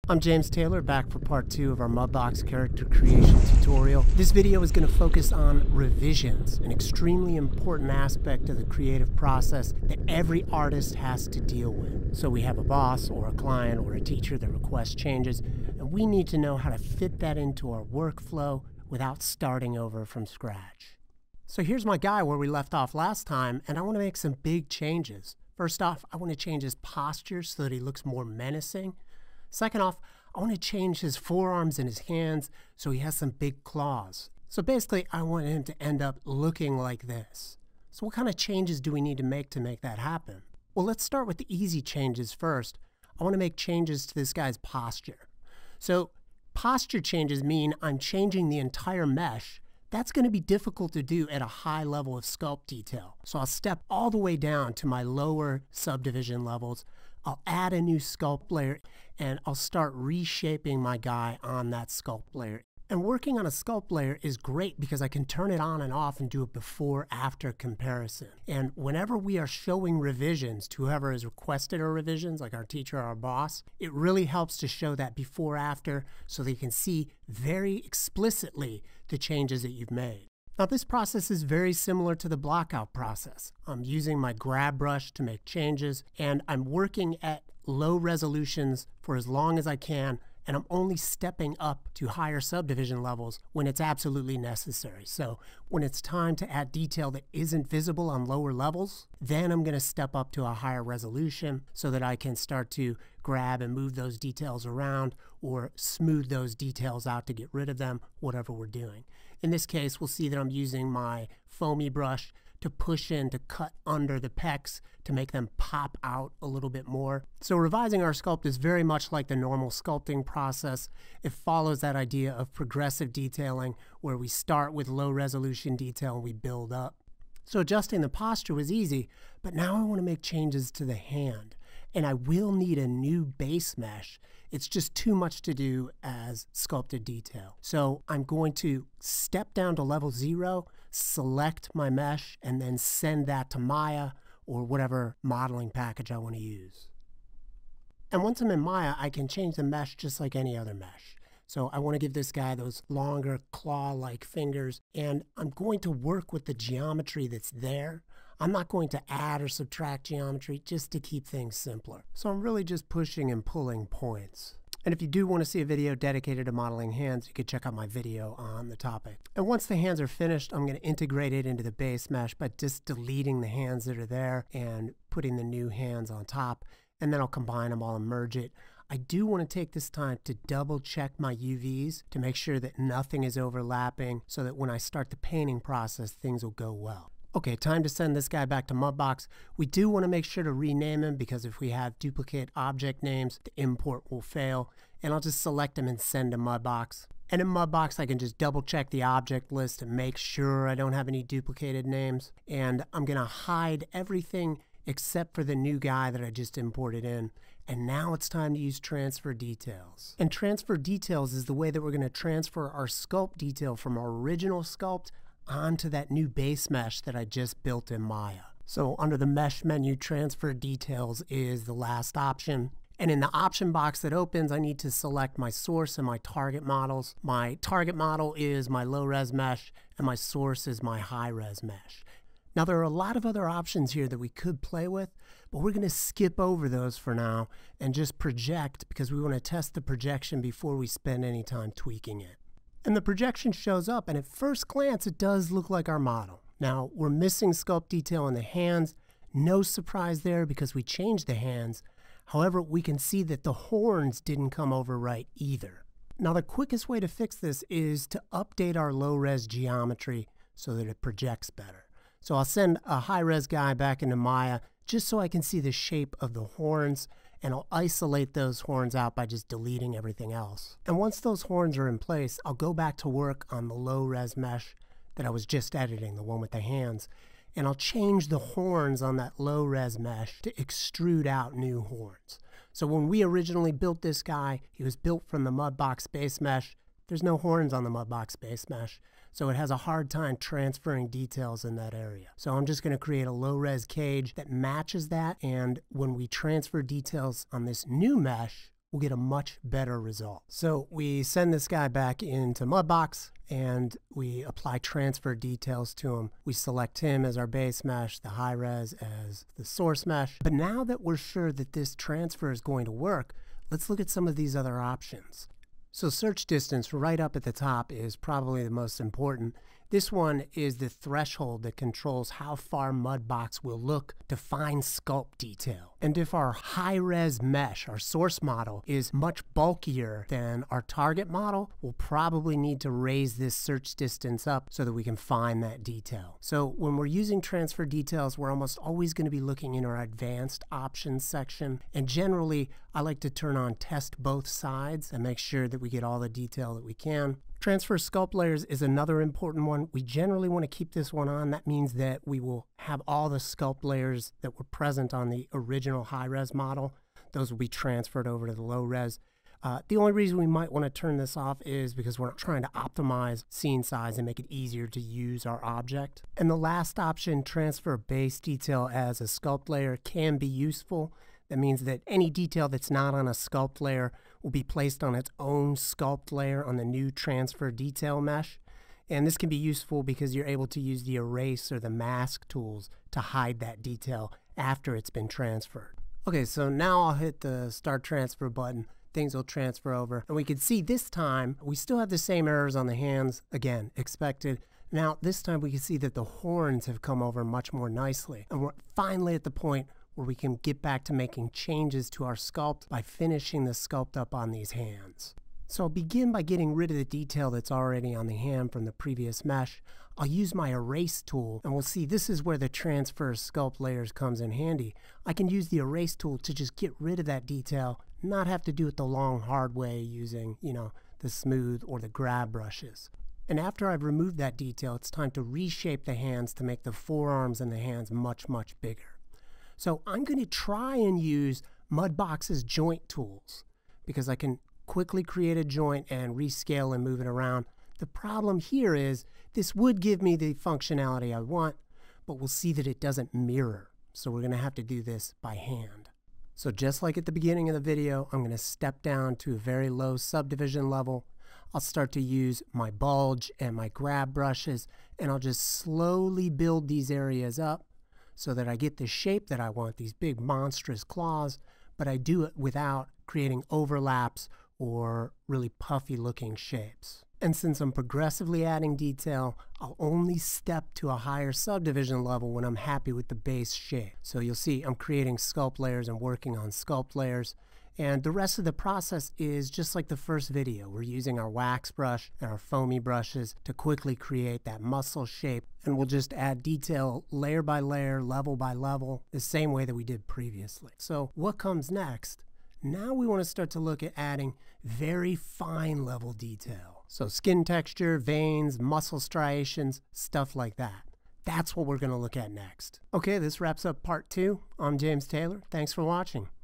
I'm James Taylor, back for part 2 of our Mudbox character creation tutorial. This video is going to focus on revisions, an extremely important aspect of the creative process that every artist has to deal with. So we have a boss or a client or a teacher that requests changes, and we need to know how to fit that into our workflow without starting over from scratch. So here's my guy where we left off last time, and I want to make some big changes. First off, I want to change his posture so that he looks more menacing. Second off, I want to change his forearms and his hands so he has some big claws. So basically, I want him to end up looking like this. So what kind of changes do we need to make that happen? Well, let's start with the easy changes first. I want to make changes to this guy's posture. So posture changes mean I'm changing the entire mesh. That's going to be difficult to do at a high level of sculpt detail. So I'll step all the way down to my lower subdivision levels. I'll add a new sculpt layer and I'll start reshaping my guy on that sculpt layer. And working on a sculpt layer is great because I can turn it on and off and do a before-after comparison. And whenever we are showing revisions to whoever has requested our revisions, like our teacher or our boss, it really helps to show that before-after so they can see very explicitly the changes that you've made. Now this process is very similar to the blockout process. I'm using my grab brush to make changes, and I'm working at low resolutions for as long as I can, and I'm only stepping up to higher subdivision levels when it's absolutely necessary. So when it's time to add detail that isn't visible on lower levels, then I'm going to step up to a higher resolution so that I can start to grab and move those details around or smooth those details out to get rid of them, whatever we're doing. In this case, we'll see that I'm using my foamy brush to push in to cut under the pecs to make them pop out a little bit more. So revising our sculpt is very much like the normal sculpting process. It follows that idea of progressive detailing where we start with low resolution detail and we build up. So adjusting the posture was easy, but now I want to make changes to the hand. And I will need a new base mesh. It's just too much to do as sculpted detail. So I'm going to step down to level 0, select my mesh, and then send that to Maya or whatever modeling package I want to use. And once I'm in Maya, I can change the mesh just like any other mesh. So I want to give this guy those longer claw-like fingers, and I'm going to work with the geometry that's there. I'm not going to add or subtract geometry just to keep things simpler. So I'm really just pushing and pulling points. And if you do want to see a video dedicated to modeling hands, you can check out my video on the topic. And once the hands are finished, I'm going to integrate it into the base mesh by just deleting the hands that are there and putting the new hands on top. And then I'll combine them all and merge it. I do want to take this time to double check my UVs to make sure that nothing is overlapping so that when I start the painting process, things will go well. Okay, time to send this guy back to Mudbox. We do want to make sure to rename him because if we have duplicate object names, the import will fail. And I'll just select him and send to Mudbox. And in Mudbox, I can just double check the object list and make sure I don't have any duplicated names. And I'm going to hide everything except for the new guy that I just imported in. And now it's time to use transfer details. And transfer details is the way that we're going to transfer our sculpt detail from our original sculpt onto that new base mesh that I just built in Maya. So under the mesh menu, transfer details is the last option. And in the option box that opens, I need to select my source and my target models. My target model is my low res mesh and my source is my high res mesh. Now there are a lot of other options here that we could play with, but we're going to skip over those for now and just project because we want to test the projection before we spend any time tweaking it. And the projection shows up, and at first glance, it does look like our model. Now, we're missing sculpt detail in the hands. No surprise there because we changed the hands. However, we can see that the horns didn't come over right either. Now, the quickest way to fix this is to update our low-res geometry so that it projects better. So I'll send a high-res guy back into Maya just so I can see the shape of the horns, and I'll isolate those horns out by just deleting everything else. And once those horns are in place, I'll go back to work on the low-res mesh that I was just editing, the one with the hands, and I'll change the horns on that low-res mesh to extrude out new horns. So when we originally built this guy, he was built from the Mudbox base mesh. There's no horns on the Mudbox base mesh, so it has a hard time transferring details in that area. So I'm just going to create a low-res cage that matches that, and when we transfer details on this new mesh, we'll get a much better result. So we send this guy back into Mudbox and we apply transfer details to him. We select him as our base mesh, the high res as the source mesh. But now that we're sure that this transfer is going to work, let's look at some of these other options. So search distance right up at the top is probably the most important. This one is the threshold that controls how far Mudbox will look to find sculpt detail. And if our high-res mesh, our source model, is much bulkier than our target model, we'll probably need to raise this search distance up so that we can find that detail. So when we're using transfer details, we're almost always going to be looking in our advanced options section. And generally, I like to turn on test both sides and make sure that we get all the detail that we can. Transfer sculpt layers is another important one. We generally want to keep this one on. That means that we will have all the sculpt layers that were present on the original high-res model. Those will be transferred over to the low-res. The only reason we might want to turn this off is because we're trying to optimize scene size and make it easier to use our object. And the last option, transfer base detail as a sculpt layer, can be useful. That means that any detail that's not on a sculpt layer will be placed on its own sculpt layer on the new transfer detail mesh. And this can be useful because you're able to use the erase or the mask tools to hide that detail after it's been transferred. Okay, so now I'll hit the start transfer button. Things will transfer over. And we can see this time we still have the same errors on the hands. Again, expected. Now this time we can see that the horns have come over much more nicely. And we're finally at the point where we can get back to making changes to our sculpt by finishing the sculpt up on these hands. So I'll begin by getting rid of the detail that's already on the hand from the previous mesh. I'll use my erase tool, and we'll see this is where the transfer sculpt layers comes in handy. I can use the erase tool to just get rid of that detail, not have to do it the long, hard way using, the smooth or the grab brushes. And after I've removed that detail, it's time to reshape the hands to make the forearms and the hands much, much bigger. So I'm going to try and use Mudbox's joint tools because I can quickly create a joint and rescale and move it around. The problem here is this would give me the functionality I want, but we'll see that it doesn't mirror. So we're going to have to do this by hand. So just like at the beginning of the video, I'm going to step down to a very low subdivision level. I'll start to use my bulge and my grab brushes, and I'll just slowly build these areas up so that I get the shape that I want, these big monstrous claws, but I do it without creating overlaps or really puffy looking shapes. And since I'm progressively adding detail, I'll only step to a higher subdivision level when I'm happy with the base shape. So you'll see I'm creating sculpt layers and working on sculpt layers. And the rest of the process is just like the first video. We're using our wax brush and our foamy brushes to quickly create that muscle shape. And we'll just add detail layer by layer, level by level, the same way that we did previously. So what comes next? Now we want to start to look at adding very fine level detail. So skin texture, veins, muscle striations, stuff like that. That's what we're going to look at next. Okay, this wraps up part 2. I'm James Taylor. Thanks for watching.